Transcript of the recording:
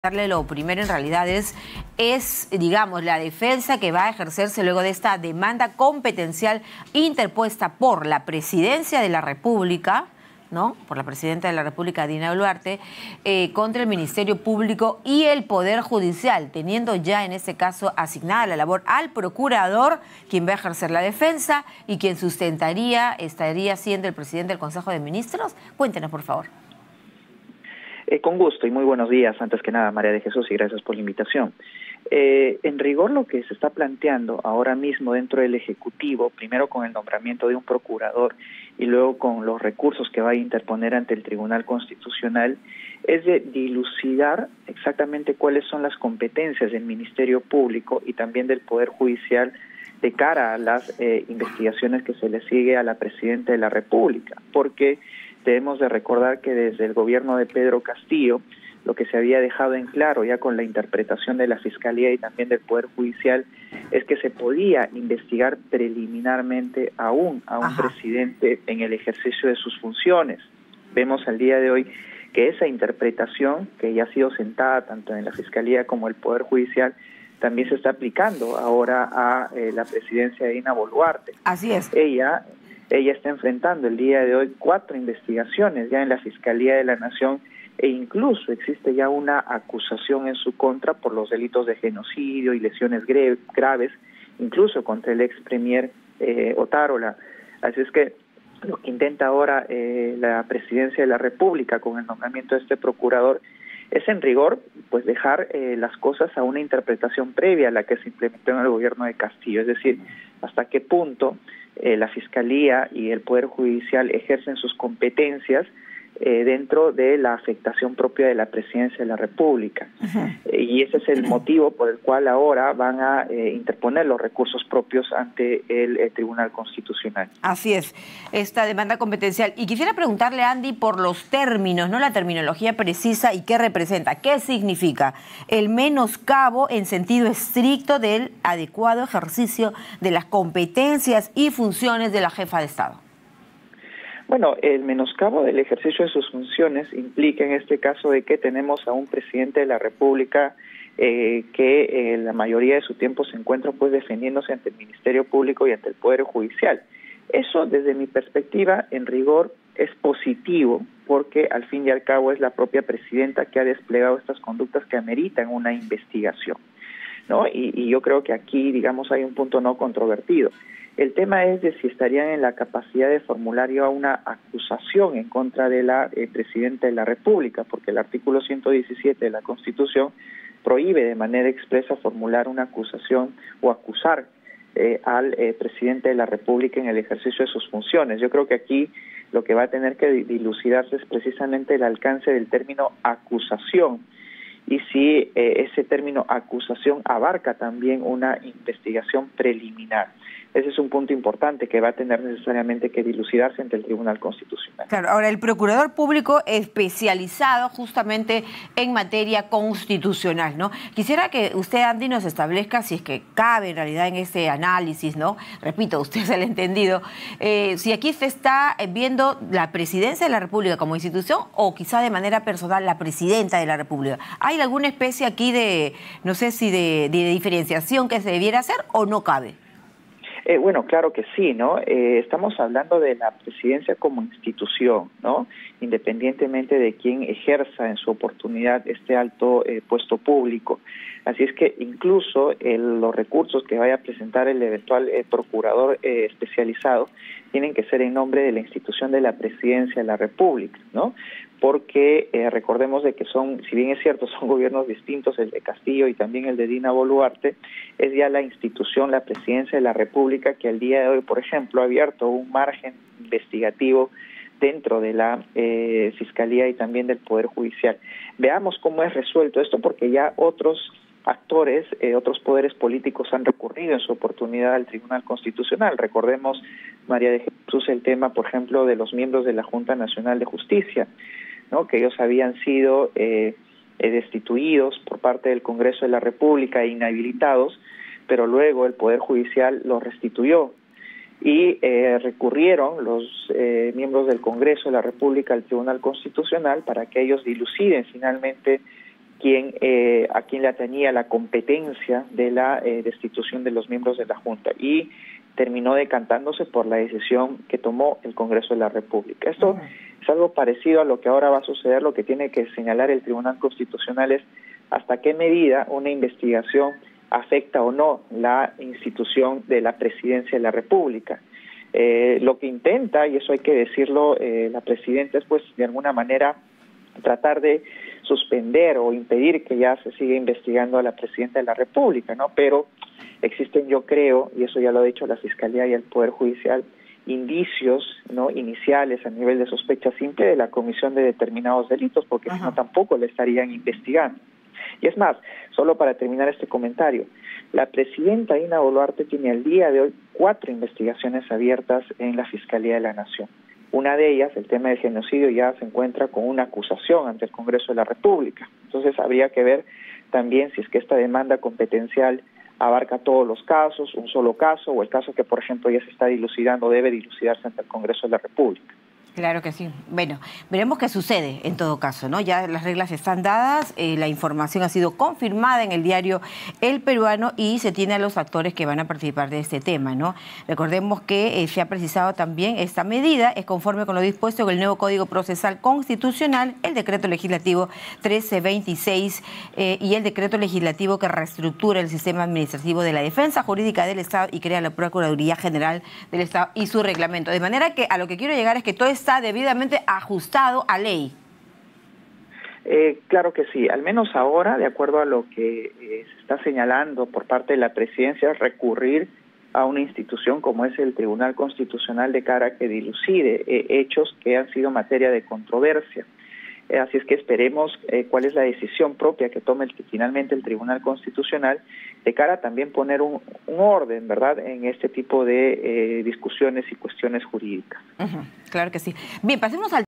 Lo primero en realidad es, digamos, la defensa que va a ejercerse luego de esta demanda competencial interpuesta por la Presidencia de la República, ¿no? Por la Presidenta de la República, Dina Boluarte, contra el Ministerio Público y el Poder Judicial, teniendo ya en este caso asignada la labor al procurador, quien va a ejercer la defensa y quien estaría siendo el presidente del Consejo de Ministros. Cuéntenos, por favor. Con gusto y muy buenos días, antes que nada, María de Jesús, y gracias por la invitación. En rigor, lo que se está planteando ahora mismo dentro del Ejecutivo, primero con el nombramiento de un procurador y luego con los recursos que va a interponer ante el Tribunal Constitucional, es de dilucidar exactamente cuáles son las competencias del Ministerio Público y también del Poder Judicial de cara a las investigaciones que se le sigue a la Presidenta de la República, porque debemos de recordar que desde el gobierno de Pedro Castillo, lo que se había dejado en claro ya con la interpretación de la Fiscalía y también del Poder Judicial, es que se podía investigar preliminarmente a un presidente en el ejercicio de sus funciones. Vemos al día de hoy que esa interpretación, que ya ha sido sentada tanto en la Fiscalía como el Poder Judicial, también se está aplicando ahora a la presidencia de Dina Boluarte. Así es. Ella está enfrentando el día de hoy 4 investigaciones ya en la Fiscalía de la Nación e incluso existe ya una acusación en su contra por los delitos de genocidio y lesiones graves, incluso contra el ex premier Otárola. Así es que lo que intenta ahora la Presidencia de la República con el nombramiento de este procurador es en rigor pues dejar las cosas a una interpretación previa a la que se implementó en el gobierno de Castillo, es decir, hasta qué punto la Fiscalía y el Poder Judicial ejercen sus competencias dentro de la afectación propia de la Presidencia de la República. Y ese es el motivo por el cual ahora van a interponer los recursos propios ante el Tribunal Constitucional. Así es, esta demanda competencial. Y quisiera preguntarle, Andy, por los términos, no la terminología precisa y qué representa, qué significa el menoscabo en sentido estricto del adecuado ejercicio de las competencias y funciones de la jefa de Estado. Bueno, el menoscabo del ejercicio de sus funciones implica en este caso de que tenemos a un presidente de la República que la mayoría de su tiempo se encuentra pues defendiéndose ante el Ministerio Público y ante el Poder Judicial. Eso, desde mi perspectiva, en rigor es positivo, porque al fin y al cabo es la propia presidenta que ha desplegado estas conductas que ameritan una investigación, ¿no? Y yo creo que aquí, digamos, hay un punto no controvertido. El tema es de si estarían en la capacidad de formular ya una acusación en contra de la Presidenta de la República, porque el artículo 117 de la Constitución prohíbe de manera expresa formular una acusación o acusar al Presidente de la República en el ejercicio de sus funciones. Yo creo que aquí lo que va a tener que dilucidarse es precisamente el alcance del término acusación, y si ese término acusación abarca también una investigación preliminar. Ese es un punto importante que va a tener necesariamente que dilucidarse ante el Tribunal Constitucional. Claro, ahora el Procurador Público especializado justamente en materia constitucional, ¿no? Quisiera que usted, Andy, nos establezca si es que cabe en realidad en este análisis, ¿no? Repito, usted se lo ha entendido, si aquí se está viendo la Presidencia de la República como institución o quizá de manera personal la Presidenta de la República. ¿Hay alguna especie aquí de, no sé si de diferenciación que se debiera hacer o no cabe? Bueno, claro que sí, ¿no? Estamos hablando de la presidencia como institución, ¿no? Independientemente de quién ejerza en su oportunidad este alto puesto público. Así es que incluso los recursos que vaya a presentar el eventual procurador especializado tienen que ser en nombre de la institución de la Presidencia de la República, ¿no? Porque recordemos de que son, si bien es cierto, son gobiernos distintos, el de Castillo y también el de Dina Boluarte, es ya la institución, la Presidencia de la República, que al día de hoy, por ejemplo, ha abierto un margen investigativo dentro de la Fiscalía y también del Poder Judicial. Veamos cómo es resuelto esto, porque ya otros actores, otros poderes políticos han recurrido en su oportunidad al Tribunal Constitucional. Recordemos, María de Jesús, el tema, por ejemplo, de los miembros de la Junta Nacional de Justicia, ¿no? Que ellos habían sido destituidos por parte del Congreso de la República e inhabilitados, pero luego el Poder Judicial los restituyó y recurrieron los miembros del Congreso de la República al Tribunal Constitucional para que ellos diluciden finalmente a quien le atañía la competencia de la destitución de los miembros de la Junta, y terminó decantándose por la decisión que tomó el Congreso de la República. Esto es algo parecido a lo que ahora va a suceder. Lo que tiene que señalar el Tribunal Constitucional es hasta qué medida una investigación afecta o no la institución de la Presidencia de la República. Lo que intenta, y eso hay que decirlo, la Presidenta es, pues, de alguna manera tratar de suspender o impedir que ya se siga investigando a la Presidenta de la República, ¿no? Pero existen, yo creo, y eso ya lo ha dicho la Fiscalía y el Poder Judicial, indicios, ¿no?, iniciales a nivel de sospecha simple de la comisión de determinados delitos, porque si no tampoco le estarían investigando. Y es más, solo para terminar este comentario, la Presidenta Dina Boluarte tiene al día de hoy 4 investigaciones abiertas en la Fiscalía de la Nación. Una de ellas, el tema del genocidio, ya se encuentra con una acusación ante el Congreso de la República. Entonces habría que ver también si es que esta demanda competencial abarca todos los casos, un solo caso, o el caso que, por ejemplo, ya se está dilucidando debe dilucidarse ante el Congreso de la República. Claro que sí. Bueno, veremos qué sucede en todo caso, ¿no? Ya las reglas están dadas, la información ha sido confirmada en el diario El Peruano y se tiene a los actores que van a participar de este tema, ¿no? Recordemos que se ha precisado también esta medida, es conforme con lo dispuesto en el nuevo Código Procesal Constitucional, el Decreto Legislativo 1326 y el Decreto Legislativo que reestructura el sistema administrativo de la defensa jurídica del Estado y crea la Procuraduría General del Estado y su reglamento. De manera que a lo que quiero llegar es que todo está debidamente ajustado a ley. Claro que sí, al menos ahora, de acuerdo a lo que se está señalando por parte de la Presidencia, recurrir a una institución como es el Tribunal Constitucional de cara a que dilucide hechos que han sido materia de controversia. Así es que esperemos cuál es la decisión propia que tome finalmente el Tribunal Constitucional de cara a también poner un orden, ¿verdad?, en este tipo de discusiones y cuestiones jurídicas. Claro que sí. Bien, pasemos al